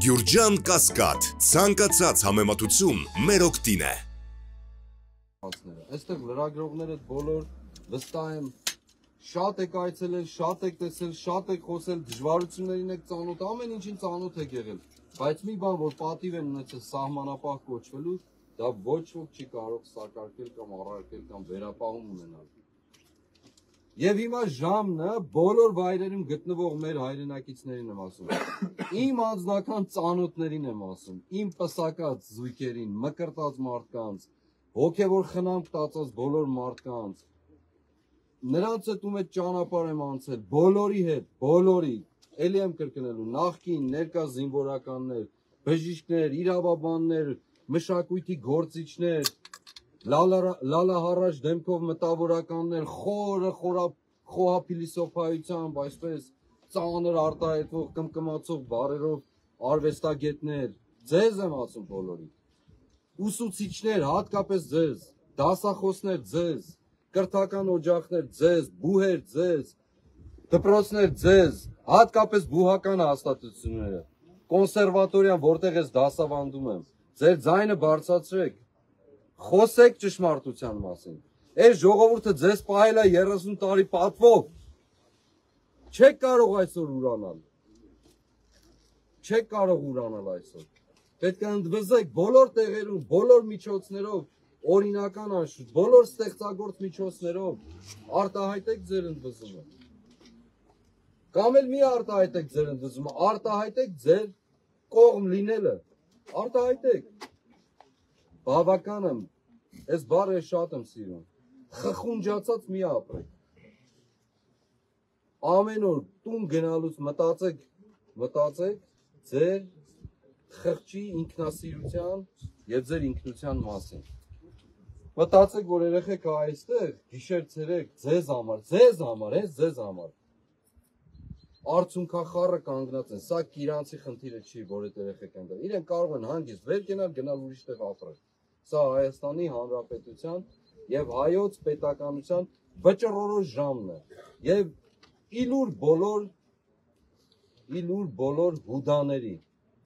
Գյուրջան Կասկադ, ցանկացած համեմատություն մեր օգտին է։ Այստեղ լրագրողները բոլոր վստահ եմ շատ եք այցելել, շատ եք տեսել, շատ եք խոսել, դժվարություններին եք ծանոթ, ամեն ինչին ծանոթ եք եղել, բայց մի բան, որ պատիվ են ունեցել սահմանապահ կոչվելու, դա ոչ ոք չի կարող սակարկել կամ առարկել կամ վերապահում ունենալ։ Եվ հիմա ժամն է բոլոր վայրերում գտնվող մեր հայրենակիցներին եմ ասում, իմ անձնական ծանոթներին եմ ասում, իմ պսակած զույգերին, մկրտած մարդկանց, հոգևոր խնամք տածած բոլոր մարդկանց, նրանց հետ ում հետ ճանապարհ եմ անցել, բոլորի հետ, բոլորի, էլի եմ կրկնելու, նախկին, ներկա զինվորականներ, բժիշկներ, իրավաբաններ, մշակույթի գործիչներ, լալահարաշ դեմքով մտավորականներ, խոհափիլիսոփայությամբ, այսպես ծանր արտահայտվող կմկմացող բառերով արվեստագետներ, ձեզ եմ ասում բոլորի, ուսուցիչներ, հատկապես ձեզ, դասախոսներ ձեզ, կրթական օջախներ ձեզ, բուհեր ձեզ, դպրոցներ ձեզ, հատկապես բուհական հաստատությունները, կոնսերվատորիան, որտեղ ես դասավանդում եմ, ձեր ձայնը բարձրացրեք, խոսեք ճշմարտության մասին, այս ժողովուրդը ձեզ պահել է 30 տարի պատվով, չեք կարող այսօր ուրանալ, չեք կարող ուրանալ այսօր, պետք է ընդվզեք բոլոր տեղերում, բոլոր միջոցներով, օրինական անշուշտ, բոլոր ստեղծագործ միջոցներով արտահայտեք ձեր ընդվզումը, կամ էլ մի արտահայտեք ձեր ընդվզումը, արտահայտեք ձեր կողմ լինելը, արտահայտեք, բավական եմ, այս բառը շատ եմ սիրում, խխունջացած մի ապրեք, ամեն օր տուն գնալուց մտածեք ձեր խղճի ինքնասիրության և ձեր ինքնության մասին, մտածեք, որ երեխեք այստեղ, գիշեր ցերեկ, ձեզ համար, հենց ձեզ համար, արցունքախառը կանգնած են, սա իրանցի խնդիրը չի, որ այդ երեխեք են դա, իրեն կարող են հանգիստ վեր կենալ, գնալ ուրիշ տեղ ապրել, սա Հայաստանի Հանրապետության և հայոց պետականության վճռորոշ ժամն է, և իլուր բոլոր հուդաների,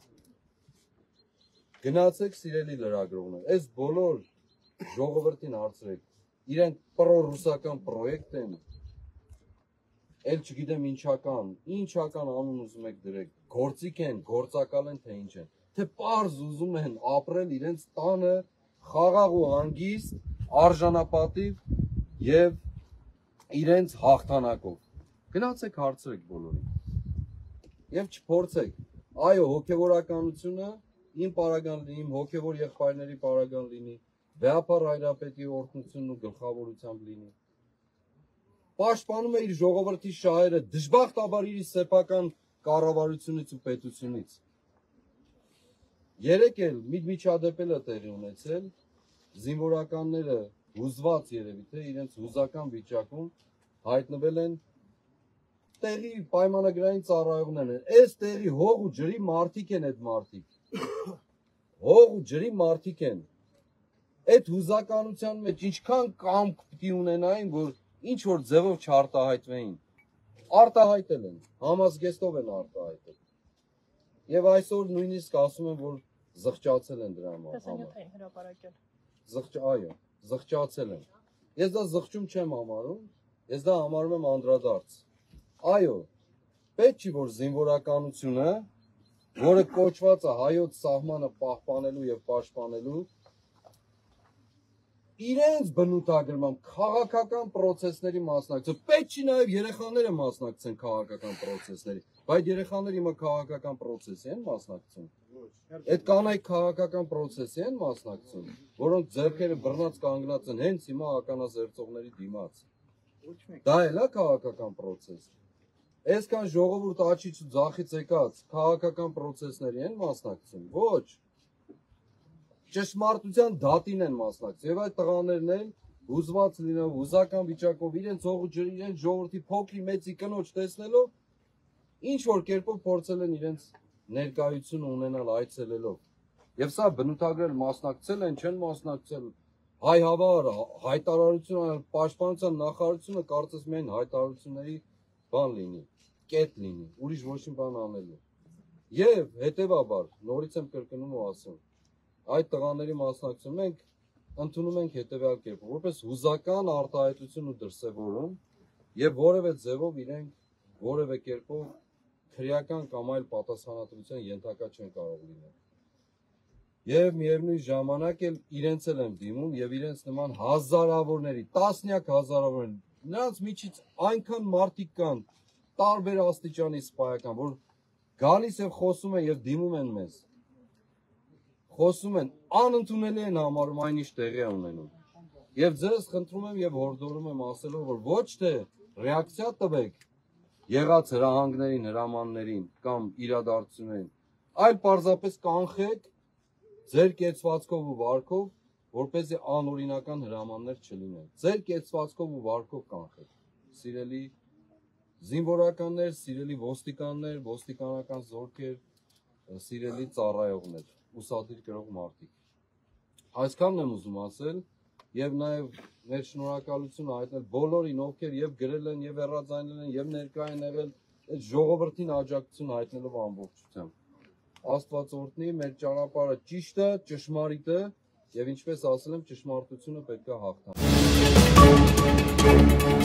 գնացեք սիրելի լրագրողներ, այս բոլոր ժողովրդին հարցրեք, իրենք պրոռուսական պրոյեկտ են, էլ չգիտեմ ինչական անուն ուզում եք դրեք, գործիք են, գործակալ են, թե ինչ են, թե պարզ ուզում են ապրել իրենց տանը, խաղաղ ու հանգիստ, արժանապատիվ և իրենց հաղթանակով, գնացեք հարցրեք բոլորին, և չփորձեք, այո, հոգևորականությունը իմ պարագան լինի, իմ հոգևոր եղբայրների պարագան լինի, Վեհափառ Հայրապետի օրհնությունն ու գլխավորությամբ լինի, պաշտպանում է իր ժողովրդի շահերը, դժբախտաբար իր սեփական կառավարությունից ու պետությունից, երեկ էլ մի միջադեպ է տեղի ունեցել, զինվորականները հուզված երևի թե իրենց հուզական վիճակում հայտնվել են տեղի պայմանագրային ծառայողներն են, այս տեղի հող ու ջրի մարդիկ են այդ մարդիկ, հող ու ջրի մարդիկ են, այդ հուզականության մեջ ինչքան կամք պիտի ունենային, որ ինչ որ ձևով չարտահայտվեին, արտահայտել են, համազգեստով են արտահայտել, և այսօր նույնիսկ ասում են, որ զղջացել են դրա համար, այո, զղջացել են, ես դա զղջում չեմ համարում, ես դա համարում եմ անդրադարձ, այո, պետք չի, որ զինվորականությունը, որը կոչված է հայոց սահմանը պահպանելու և պաշտպանելու, իրենց բնութագրմամբ քաղաքական պրոցեսների մասնակցություն, պետք չի նաև երեխաները մասնակցեն քաղաքական պրոցեսների, բայց երեխաները հիմա քաղաքական պրոցեսի են մասնակցում, այդ կանայք քաղաքական պրոցեսի են մասնակցում, որոնք ձեռքերը բռնած կանգնած են հենց հիմա ականազերծողների դիմաց, դա էլ է քաղաքական պրոցես, այսքան ժողովուրդ աչից ու ձախից եկած քաղաքական պրոցեսների են մասնակցում, ոչ, ճշմարտության դատին են մասնակցում, և այդ տղաներն են հուզված լինելով, հուզական վիճակով, իրենց հող ու ջրի, իրենց ժողովրդի փոքրի մեծի կնոջ տեսնելով, ինչ որ կերպով փորձել են իրենց ներկայությունը ունենալ այցելելով, և սա բնութագրել մասնակցել են, չեն մասնակցել, հայհավար, հայտարարություն, պաշտպանության նախարարությունը կարծես միայն հայտարարությունների բան լինի, կետ լինի, ուրիշ ոչ մի բան անելու, Եվ հետևաբար նորից եմ կրկնում ու ասում, այդ տղաների մասնակցում մենք ընդունում ենք հետևյալ կերպով, որպես հուզական արտահայտություն ու դրսևորում եւ որևէ ձևով իրենք որևէ կերպով քրեական կամ այլ պատասխանատվության ենթակա չեն կարող լինել։ Եվ միևնույն ժամանակ էլ իրենց էլ եմ դիմում եւ իրենց նման հազարավորների, տասնյակ հազարավորներ, նրանց միջից այնքան մարդիկ կան, տարբեր աստիճանի սպայական, որ գալիս եւ խոսում են եւ դիմում են մեզ։ Խոսում են, անընդունելի են համարում այն ինչ տեղի է ունենում։ Եվ ձեզ խնդրում եմ եւ հորդորում եմ ասելով, որ ոչ թե ռեակցիա տվեք եղած հրահանգներին, հրամաններին կամ իրադարձություններին, այլ պարզապես կանխեք ձեր կեցվածքով ու վարքով, որպեսզի անօրինական հրամաններ չլինեն։ Ձեր կեցվածքով ու վարքով կանխեք։ Սիրելի զինվորականներ, սիրելի ոստիկաններ, ոստիկանական զորքեր, սիրելի ծառայողներ, ուսադիր կրող մարդիկ։ Այսքանն եմ ուզում ասել եւ նաեւ մեր շնորհակալությունը հայտնել բոլորին, ովքեր եւ գրել են, եւ հեռարձակել են, եւ ներկա են եղել այդ ժողովրդին աջակցություն հայտնելով ամբողջությամբ։ Աստված օրհնի, մեր ճանապարհը ճիշտ է, ճշմարիտ է եւ ինչպես ասել եմ, ճշմարտությունը պետք է հաղթանա։